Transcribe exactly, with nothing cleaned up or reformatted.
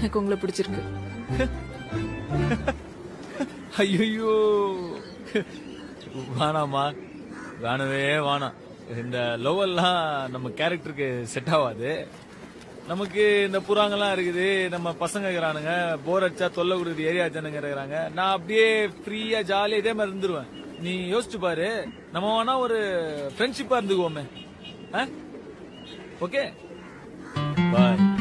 எனக்கு உங்களை பிடிச்சிருக்கு. ஐயோ வேணாமா, வேணவே வேணாம். இந்த லோவெல்லாம் நம்ம கேரக்டருக்கு செட் ஆகாது. நமக்கு இந்த புறாங்கெல்லாம் இருக்குது, நம்ம பசங்க இருக்கிறானுங்க, போர் அடிச்சா தொல்லை கொடுக்குறது ஏரியா ஜனங்க இருக்கிறாங்க. நான் அப்படியே ஃப்ரீயா ஜாலியா இதே மாதிரி இருந்துருவேன். நீ யோசிச்சு பாரு, நம்ம வேணா ஒரு ஃப்ரெண்ட்ஷிப்பா இருந்துக்குவோமே. Okay bye.